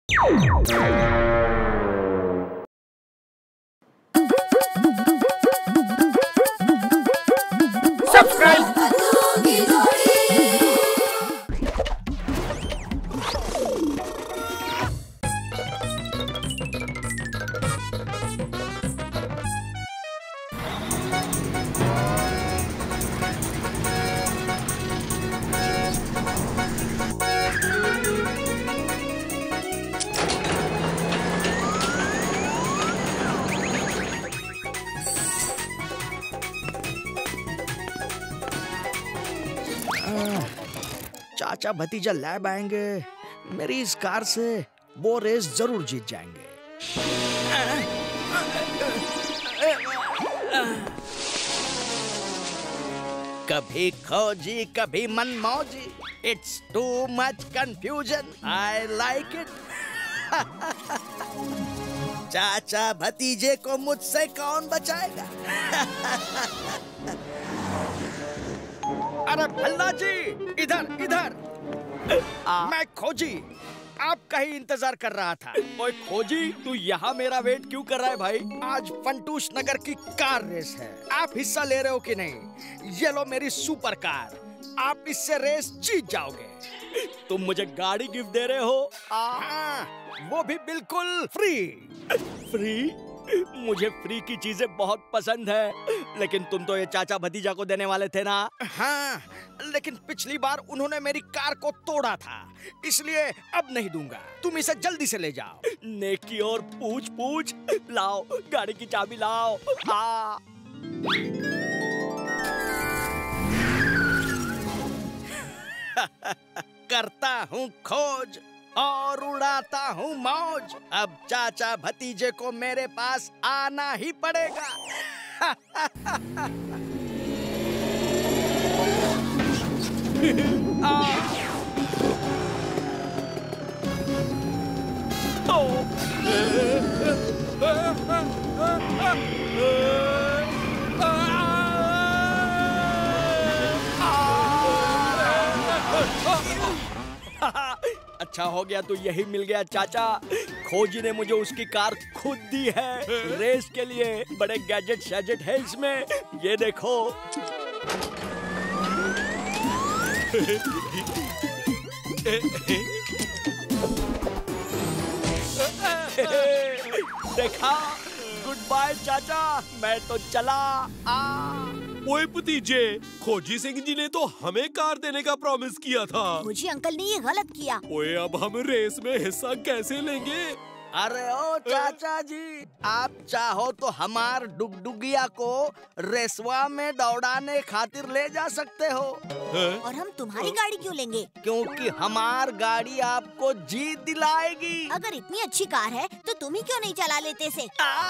Subscribe. चाचा भतीजा lab आएंगे, मेरी इस कार से वो रेस जरूर जीत जाएंगे। कभी खोजी कभी मनमौजी, it's too much confusion, I like it. चाचा भतीजे को मुझसे कौन बचाएगा? अरे भल्ला जी, इधर इधर। मैं खोजी आपका ही इंतजार कर रहा था। ओए खोजी, तू यहाँ मेरा वेट क्यों कर रहा है भाई? आज फंटूश नगर की कार रेस है, आप हिस्सा ले रहे हो कि नहीं? ये लो मेरी सुपर कार, आप इससे रेस जीत जाओगे। तुम मुझे गाड़ी गिफ्ट दे रहे हो? वो भी बिल्कुल फ्री। फ्री? मुझे फ्री की चीजें बहुत पसंद है, लेकिन तुम तो ये चाचा भतीजा को देने वाले थे ना? हाँ, लेकिन पिछली बार उन्होंने मेरी कार को तोड़ा था, इसलिए अब नहीं दूंगा। तुम इसे जल्दी से ले जाओ। नेकी और पूछ पूछ। लाओ गाड़ी की चाबी लाओ। करता हूँ खोज और उड़ाता हूँ मौज। अब चाचा भतीजे को मेरे पास आना ही पड़ेगा। अच्छा हो गया तो यही मिल गया चाचा। खोजी ने मुझे उसकी कार खुद दी है रेस के लिए। बड़े गैजेट शैजेट है इसमें, ये देखो। देखा? गुड बाय चाचा, मैं तो चला। ओए भतीजे, खोजी सिंह जी ने तो हमें कार देने का प्रॉमिस किया था। खोजी अंकल ने ये गलत किया। ओए अब हम रेस में हिस्सा कैसे लेंगे? अरे ओ चाचा जी, आप चाहो तो हमार डुगडुगिया को रेसवा में दौड़ाने खातिर ले जा सकते हो। और हम तुम्हारी गाड़ी क्यों लेंगे? क्योंकि हमार गाड़ी आपको जीत दिलाएगी। अगर इतनी अच्छी कार है तो तुम ही क्यों नहीं चला लेते से?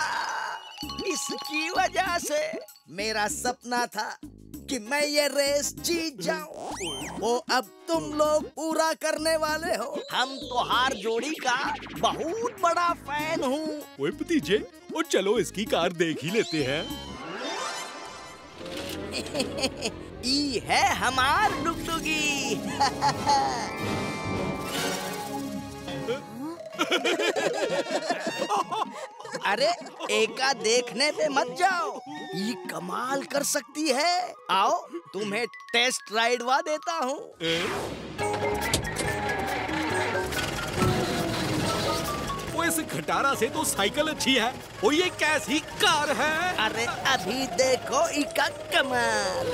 इसकी वजह से मेरा सपना था कि मैं ये रेस जीत जाऊं, वो अब तुम लोग पूरा करने वाले हो। हम तोहार जोड़ी का बहुत बड़ा फैन हूँ। ओए भतीजे, और चलो इसकी कार देख ही लेते हैं। ई है हमार डुगडुगी। अरे एका देखने पे मत जाओ, ये कमाल कर सकती है। आओ तुम्हें टेस्ट राइडवा देता हूँ। वो इस खटारा से तो साइकिल अच्छी है, और ये कैसी कार है? अरे अभी देखो इसका कमाल।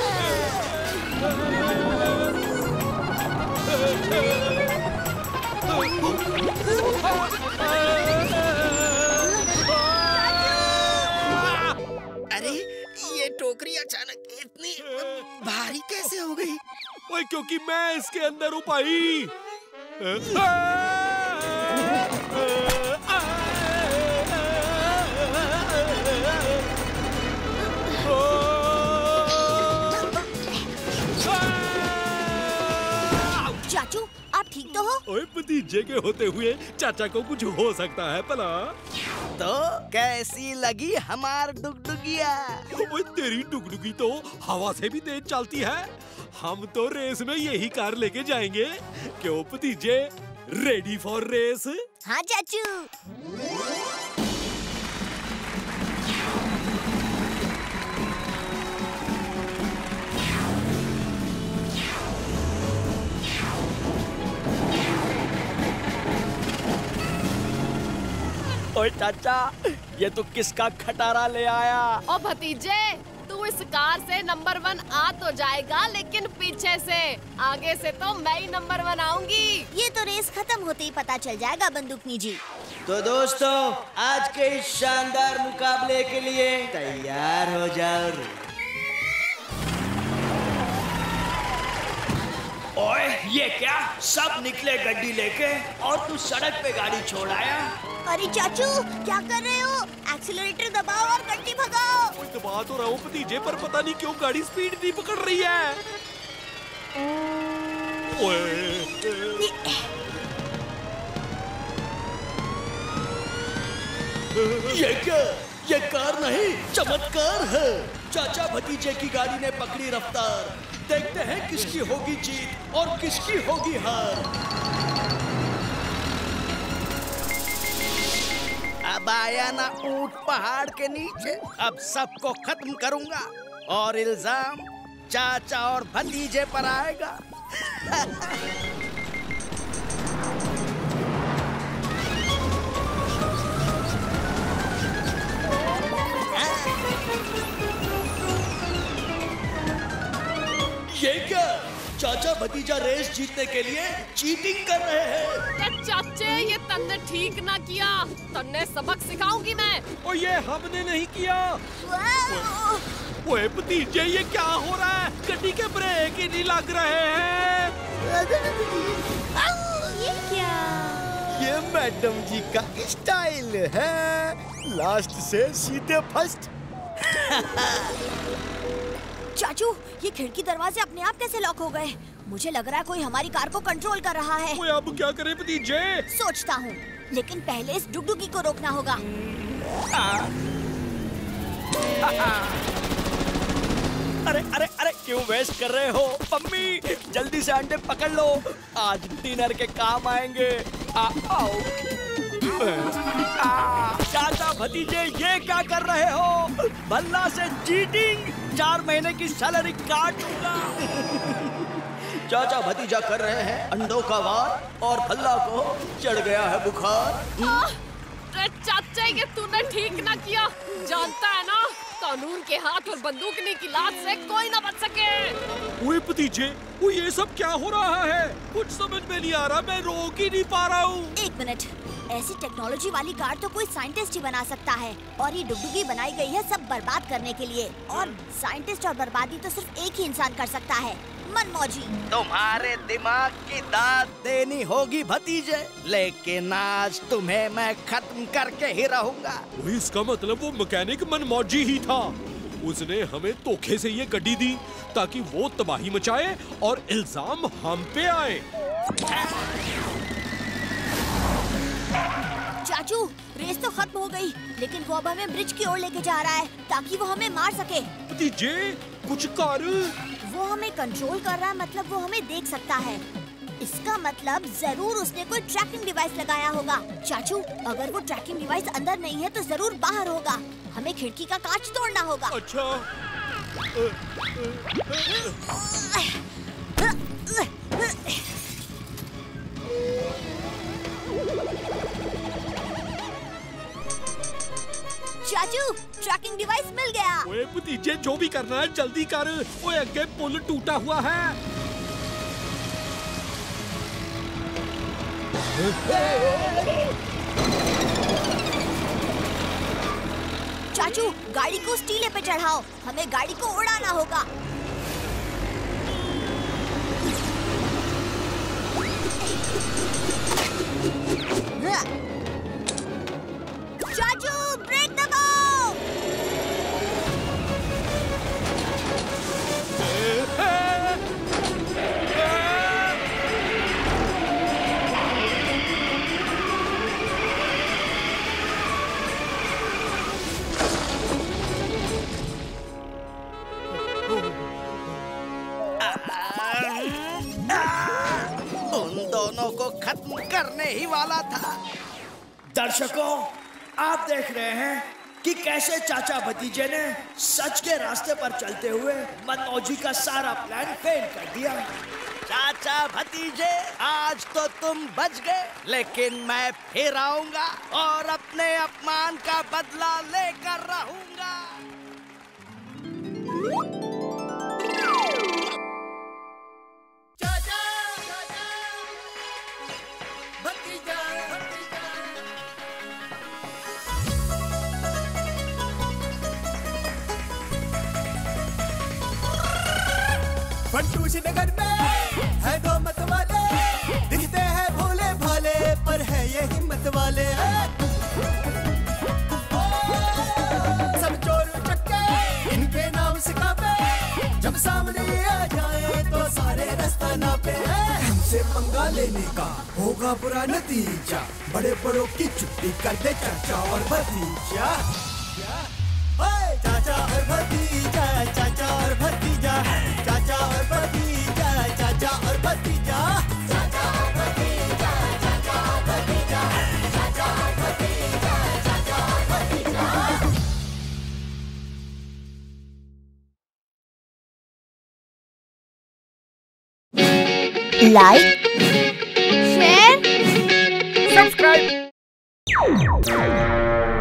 अरे ये टोकरी अचानक इतनी भारी कैसे हो गई? ओए क्योंकि मैं इसके अंदर हूँ भाई। चाचू आप ठीक तो हो? ओए भतीजे के होते हुए चाचा को कुछ हो सकता है भला? तो कैसी लगी हमार डुगडुगिया? ओए तेरी डुगडुगी तो हवा से भी तेज चलती है। हम तो रेस में यही कार लेके जाएंगे, क्यों भतीजे? Ready for race? हाँ चाचू। ओए चाचा, ये तो किसका खटारा ले आया? ओ भतीजे, तू इस कार से नंबर 1 आ तो जाएगा, लेकिन पीछे से। आगे से तो मैं ही नंबर 1 आऊंगी। ये तो रेस खत्म होते ही पता चल जाएगा बंदूकनी जी। तो दोस्तों, आज के इस शानदार मुकाबले के लिए तैयार हो जाओ। ओए, ये क्या? सब निकले गड्डी लेके और तू सड़क पे गाड़ी छोड़ आया? अरे चाचू, क्या कर रहे हो? एक्सीलरेटर दबाओ और गड्डी भगाओ। कोई दबा तो रहा हूँ भतीजे, पर पता नहीं क्यों गाड़ी स्पीड नहीं पकड़ रही है। ये क्या? ये कार नहीं, चमत्कार है। चाचा भतीजे की गाड़ी ने पकड़ी रफ्तार। देखते हैं किसकी होगी जीत और किसकी होगी हार। अब आया ना ऊंट पहाड़ के नीचे, अब सबको खत्म करूंगा और इल्जाम चाचा और भतीजे पर आएगा। ये क्या? चाचा भतीजा रेस जीतने के लिए चीटिंग कर रहे हैं। चाचे, ये तन्ने ठीक ना किया। तन्ने सबक सिखाऊंगी मैं। और ये हमने नहीं किया। वाह! ओए भतीजे, ये क्या हो रहा है? गड्डी के ब्रेक ही नहीं लग रहे हैं। ये क्या? ये मैडम जी का स्टाइल है, लास्ट से सीधे फर्स्ट। चाचू, ये खिड़की दरवाजे अपने आप कैसे लॉक हो गए? मुझे लग रहा है कोई हमारी कार को कंट्रोल कर रहा है। ओए, अब क्या करें भतीजे? सोचता हूँ, लेकिन पहले इस डुगडुगी को रोकना होगा। अरे अरे अरे, क्यों वेस्ट कर रहे हो? मम्मी, जल्दी से अंडे पकड़ लो, आज डिनर के काम आएंगे। आओ। चाचा भतीजे, ये क्या कर रहे हो? भल्ला से चीटिंग, 4 महीने की सैलरी काट दूंगा। चाचा भतीजा कर रहे हैं अंडों का वार और भल्ला को चढ़ गया है बुखार। चाचा, ये तूने ठीक ना किया। जानता है ना, कानून के हाथ और बंदूकनी की लात से कोई ना बच सके। ओए भतीजे, वो ये सब क्या हो रहा है? कुछ समझ में नहीं आ रहा, मैं रोक ही नहीं पा रहा हूँ। 1 मिनट, ऐसी टेक्नोलॉजी वाली कार तो कोई साइंटिस्ट ही बना सकता है, और ये डुगडुगी बनाई गई है सब बर्बाद करने के लिए। और साइंटिस्ट और बर्बादी तो सिर्फ एक ही इंसान कर सकता है, मनमौजी। तुम्हारे दिमाग की दाद देनी होगी भतीजे, लेकिन आज तुम्हें मैं खत्म करके ही रहूंगा। ओए, इसका मतलब वो मैकेनिक मनमौजी ही था। उसने हमें धोखे से ये गड्डी दी ताकि वो तबाही मचाए और इल्जाम हम पे आए। चाचू, रेस तो खत्म हो गई, लेकिन वो अब हमें ब्रिज की ओर लेके जा रहा है ताकि वो हमें मार सके। भतीजे, कुछ कर। वो हमें कंट्रोल कर रहा है, मतलब वो हमें देख सकता है। इसका मतलब जरूर उसने कोई ट्रैकिंग डिवाइस लगाया होगा। चाचू, अगर वो ट्रैकिंग डिवाइस अंदर नहीं है तो जरूर बाहर होगा। हमें खिड़की का कांच तोड़ना होगा। अच्छा। चाचू, ट्रैकिंग डिवाइस मिल गया। ओए भतीजे, जो भी करना है जल्दी कर। ओए, आगे पुल टूटा हुआ है। चाचू, गाड़ी को स्टीले पे चढ़ाओ, हमें गाड़ी को उड़ाना होगा। चाचू, ब्रेक दबाओ। दर्शकों, आप देख रहे हैं कि कैसे चाचा भतीजे ने सच के रास्ते पर चलते हुए मनमौजी का सारा प्लान फेल कर दिया। चाचा भतीजे, आज तो तुम बच गए, लेकिन मैं फिर आऊंगा और अपने अपमान का बदला लेकर रहूंगा। चाचा, भतीजा, फंटूश नगर में है दो मत वाले, दिखते हैं भोले भाले पर है ये हिम्मत वाले। सब चोर चक्के इनके नाम सिखाते, जब सामने आ जाए तो सारे रास्ता नापे। हमसे पंगा लेने का होगा बुरा नतीजा, बड़े बड़ों की छुट्टी कर दे चाचा और भतीजा। चाचा और भतीजा, चाचा और भतीजा, चाचा और भतीजा, चाचा और भतीजा, चाचा और भतीजा, चाचा और भतीजा, चाचा और भतीजा, चाचा और भतीजा। Like, share, subscribe.